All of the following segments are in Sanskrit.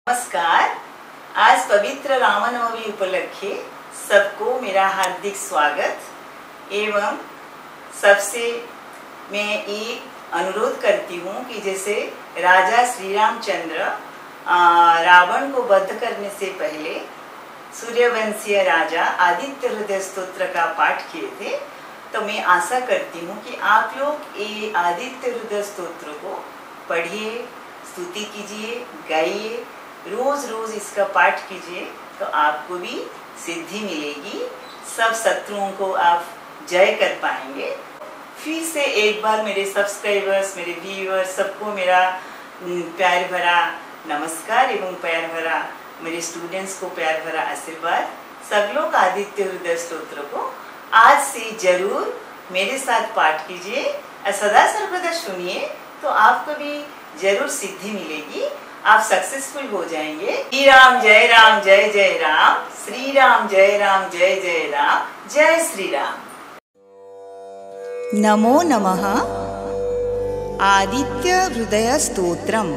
नमस्कार। आज पवित्र रामनवमी उपलक्षे सबको मेरा हार्दिक स्वागत एवं सबसे मैं एक अनुरोध करती हूँ कि जैसे राजा श्री रामचंद्र रावण को वध करने से पहले सूर्यवंशीय राजा आदित्य हृदय स्तोत्र का पाठ किए थे, तो मैं आशा करती हूँ कि आप लोग ये आदित्य हृदय स्तोत्र को पढ़िए, स्तुति कीजिए, गाइए, रोज रोज इसका पाठ कीजिए तो आपको भी सिद्धि मिलेगी। सब शत्रुओं को आप जय कर पाएंगे। फिर से एक बार मेरे सब्सक्राइबर्स, मेरे व्यूअर्स सबको मेरा प्यार भरा नमस्कार एवं प्यार भरा मेरे स्टूडेंट्स को प्यार भरा आशीर्वाद। सब लोग आदित्य हृदय स्तोत्र को आज से जरूर मेरे साथ पाठ कीजिए और सदा सर्वदा सुनिए तो आपको भी जरूर सिद्धि मिलेगी, आप सक्सेसफुल हो जाएंगे। श्री राम जय राम जय जय राम, श्री राम जय राम जय जय राम, जय श्री राम। नमो नमः। आदित्य हृदय स्तोत्रम्।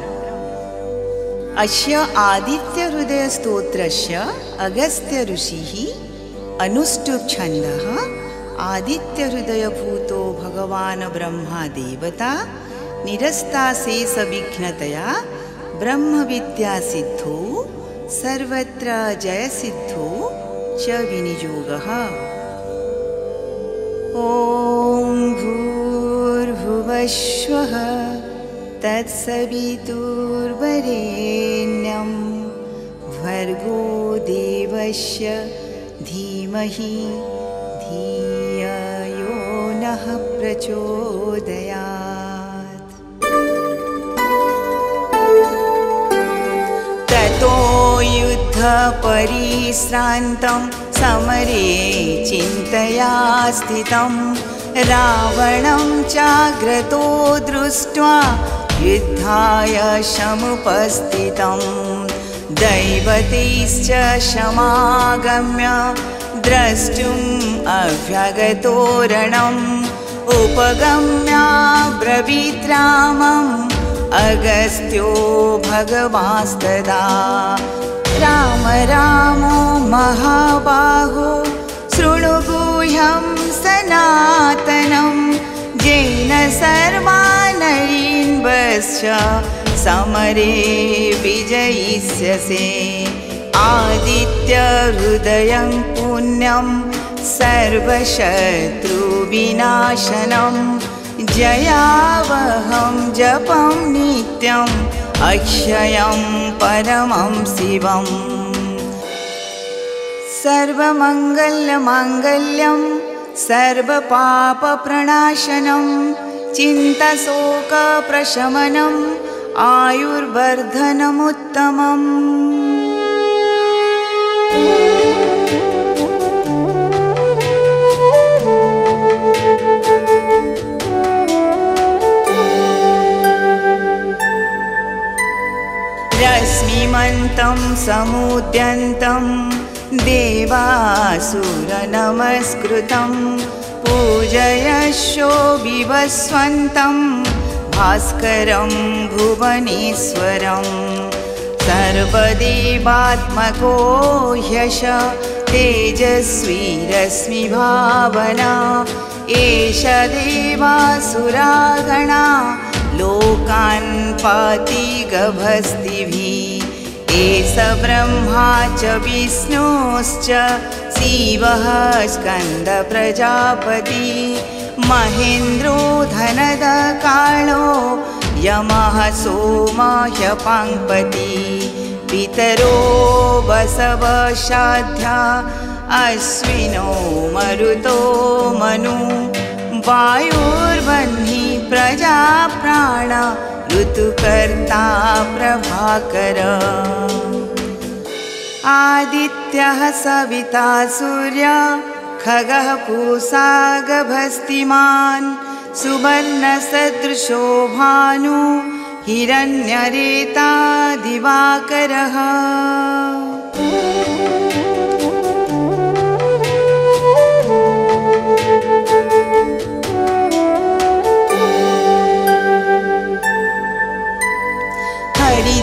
अस्य आदित्य हृदय स्तोत्रस्य अगस्त्य ऋषिः अनुष्टुप् छन्दः आदित्य हृदय भूतो भगवान् ब्रह्मा देवता निरस्ता शेष विघ्नतया ब्रह्म विद्या सिद्धो सर्वत्र जय सिद्धो च विनियोगः। ॐ भूर्भुवस्वः तत्सवितुर्वरेण्यं भर्गो देवस्य धीमहि धियो नः प्रचोदयात्। युद्ध परिश्रान्तं समरे चिन्तया स्थितं रावणं चाग्रतो दृष्ट्वा युद्धाय समुपस्थितं दैवतैश्च समागम्य द्रष्टुम् अभ्यगतो रणम् उपगम्य ब्रवीत् रामम् अगस्त्यो भगवास्तदा राम रामो महाबाहो शृणु गुह्यं सनातनं येन सर्वानरीन्वश्च समरे विजयिष्यसे। आदित्य हृदयं पुण्यं सर्वशत्रुविनाशनं जयावहं जपं नित्यं अक्षयं परमं शिवम्। सर्वमङ्गलमाङ्गल्यं सर्वपापप्रणाशनं चिन्ताशोकप्रशमनम् आयुर्वर्धनमुत्तमम्। रश्मिमन्तं समुद्यन्तं देवासुरनमस्कृतं पूजयशो विवस्वन्तं भास्करं भुवनेश्वरं सर्वदेवात्मको ह्यश तेजस्वी रश्मिभावना एष देवासुरागणा लोकान् पाति गभस्तिभिः एष ब्रह्मा च विष्णुश्च शिवः स्कन्द प्रजापति महेन्द्रो धनदकालो यमः सोमः पाङ्पति पितरो वसवशाध्या अश्विनो मरुतो मनु वायुर्वह्नि प्रजा प्राण ऋतुकर्ता प्रभाकर। आदित्यः सविता सूर्य खगः पूषा गभस्तिमान् सुवर्णसदृशो भानु हिरण्यरेता दिवाकरः।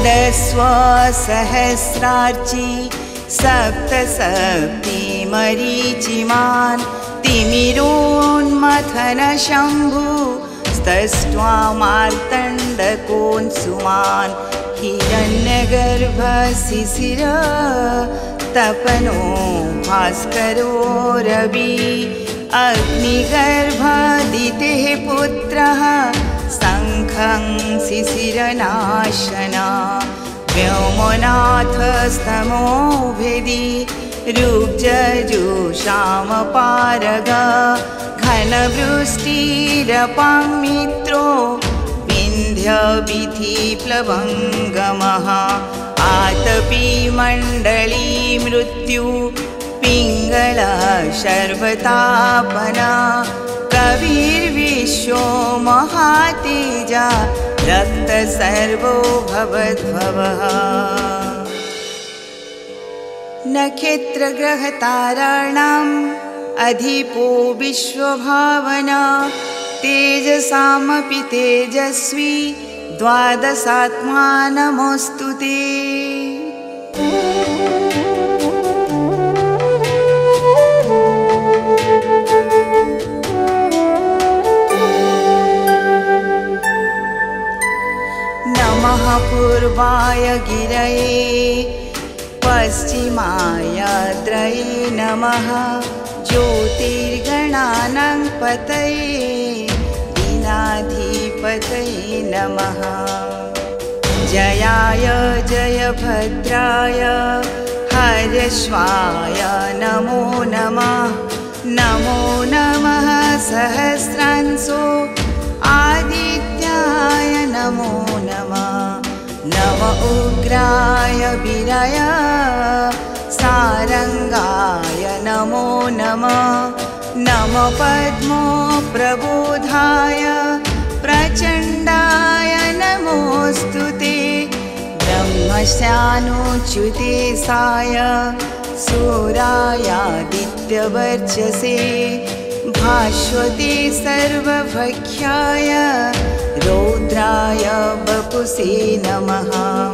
निदस्व सहस्रार्ची सप्तसप्ति मरीचिमान् तिमिरोन्मथन शम्भु स्तष्ट्वा मार्तण्डकोऽंसुमान् हिरण्यगर्भशिशिर तपनो भास्करो रवि अग्निगर्भादितेः पुत्रः शङ्खं शिशिरनाशना व्योमनाथस्तमो भेदी रुग्जजुषामपारग घनवृष्टिरपां मित्रो विन्ध्यवीथिप्लवङ्गमः आतपी मण्डली मृत्यु पिङ्गला शर्वतापना कविर्विश्वो महातेजा रक्तसर्वो भवद्भवः नक्षत्रग्रहताराणाम् अधिपो विश्वभावना तेजसामपि तेजस्वी द्वादशात्मा नमोऽस्तु ते। नमः पूर्वाय गिरये पश्चिमायाद्रये नमः ज्योतिर्गणानां पतये दीनाधिपतये नमः जयाय जयभद्राय हर्यश्वाय नमो नमः नमो नमः सहस्रांशो आदित्याय नमो नमः नम उग्राय वीराय सारंगाय नमो नमः नम पद्मो प्रबोधाय प्रचण्डाय नमोऽस्तु ते ब्रह्मस्यानुच्युतेशाय सूरायादित्यवर्चसे भास्वते सर्वभख्याय रौद्राय वपुषे नमः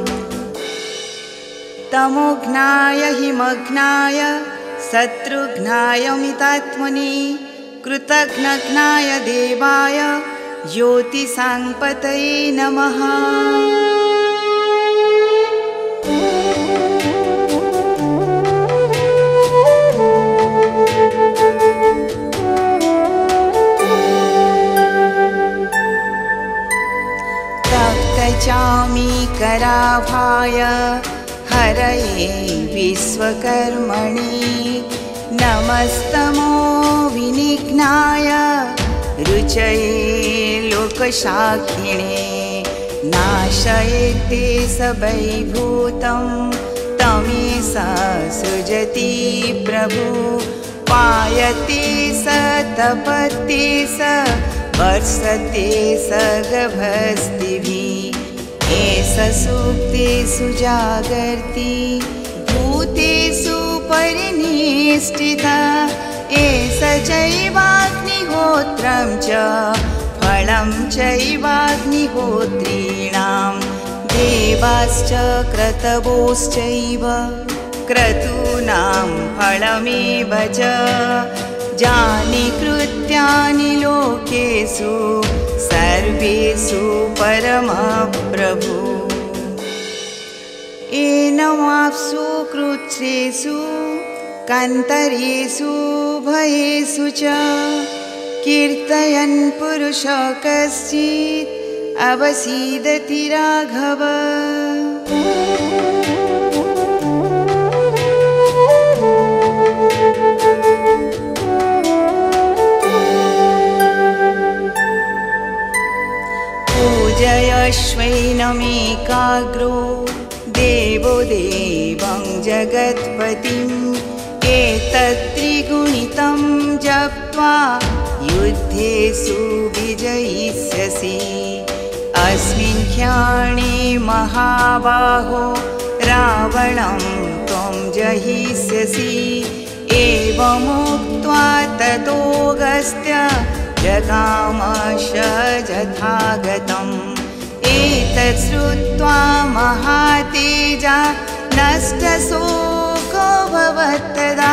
तमोघ्नाय हिमघ्नाय शत्रुघ्नाय मितात्मने कृतघ्नघ्नाय देवाय ज्योतिषाङ्पतये नमः चामीकराभाय हरये विश्वकर्मणि नमस्तमो विनिघ्नाय रुचये लोकशाखिणे नाशयेते सबैभूतं तमेष सृजति प्रभु पायते स तपते स वर्षते स गभस्तिभिः एष सुप्तेषु जागर्ति भूतेषु परिनिष्ठिता एष चैवाग्निहोत्रं च फलं चैवाग्निहोत्रीणां देवाश्च क्रतवोश्चैव क्रतूनां फलमेव च जानि कृत्यानि लोकेषु सर्वेषु परमप्रभु एनमाप्सु कृच्छ्रेषु कान्तरेषु भयेषु च कीर्तयन् पुरुषः कश्चित् अवसीदति राघव पूजयश्वैनमेकाग्रो देवो देवं जगत्पतिम् एतत्त्रिगुणितं जप्त्वा युद्धेषु विजयिष्यसि अस्मिन् क्षणे महाबाहो रावणं त्वं जहिष्यसि एवमुक्त्वा ततोऽगस्त्य जगामश यथागतम् एतत् श्रुत्वा महातेजा नष्टशोको भवत्तदा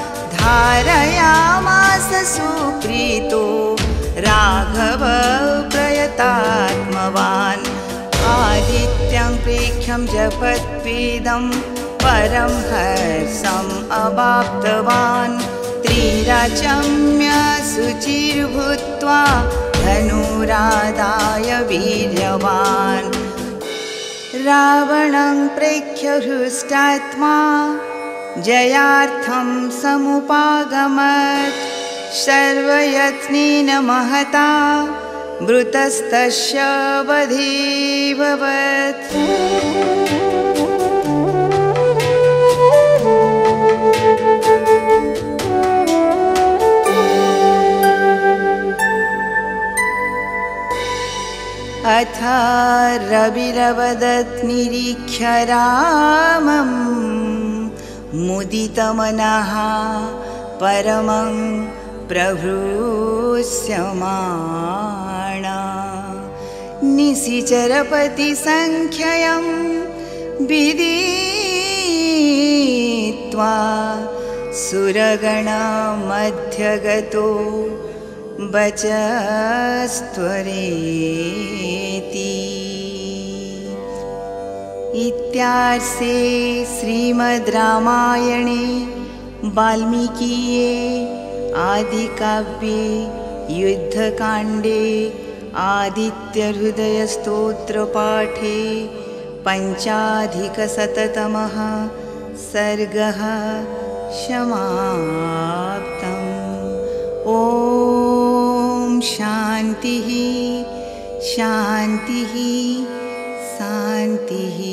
धारयामास सुप्रीतो राघव प्रयतात्मवान् आदित्यं प्रेक्ष्यं जपत्वेदं परं हर्षम् अवाप्तवान् त्रिराचम्य शुचिर्भूत्वा धनुरादाय वीर्यवान् रावणं प्रेक्ष्य हृष्टात्मा जयार्थं समुपागमत् सर्वयत्नेन महता मृतस्तस्य वधेऽभवत् अथ रविरवदत् निरीक्ष्य रामं मुदितमनः परमं प्रहृष्यमाणा निशिचरपतिसङ्ख्यं विदित्वा सुरगणमध्यगतो वचस्त्वरेति इत्यार्षे श्रीमद् रामायणे वाल्मीकीये आदिकाव्ये युद्धकाण्डे आदित्यहृदयस्तोत्रपाठे पञ्चाधिकशततमः सर्गः समाप्तम्। ॐ शान्तिः शान्तिः शान्तिः।